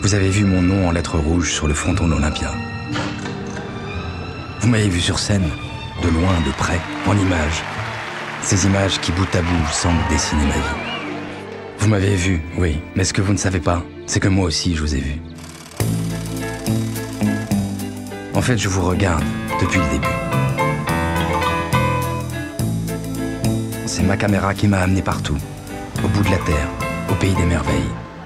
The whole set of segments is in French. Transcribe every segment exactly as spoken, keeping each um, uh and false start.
Vous avez vu mon nom en lettres rouges sur le fronton de l'Olympia. Vous m'avez vu sur scène, de loin, de près, en images. Ces images qui, bout à bout, semblent dessiner ma vie. Vous m'avez vu, oui, mais ce que vous ne savez pas, c'est que moi aussi, je vous ai vu. En fait, je vous regarde depuis le début. C'est ma caméra qui m'a amené partout, au bout de la terre, au pays des merveilles.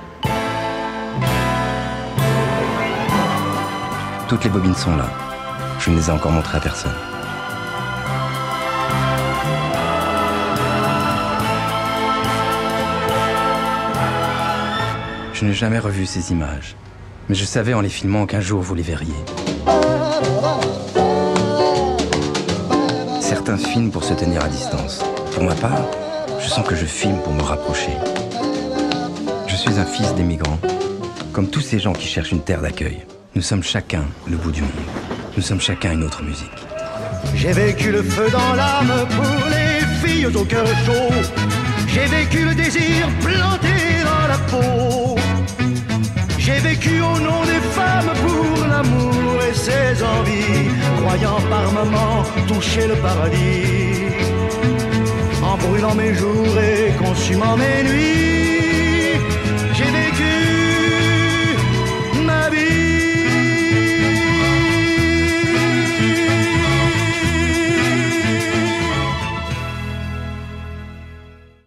Toutes les bobines sont là. Je ne les ai encore montrées à personne. Je n'ai jamais revu ces images, mais je savais en les filmant qu'un jour vous les verriez. Certains filment pour se tenir à distance. Pour ma part, je sens que je filme pour me rapprocher. Je suis un fils d'émigrants, comme tous ces gens qui cherchent une terre d'accueil. Nous sommes chacun le bout du monde. Nous sommes chacun une autre musique. J'ai vécu le feu dans l'âme pour les filles au cœur chaud. J'ai vécu le désir planté dans la peau. J'ai vécu au nom des femmes pour l'amour et ses envies, croyant par moments toucher le paradis, en brûlant mes jours et consumant mes nuits.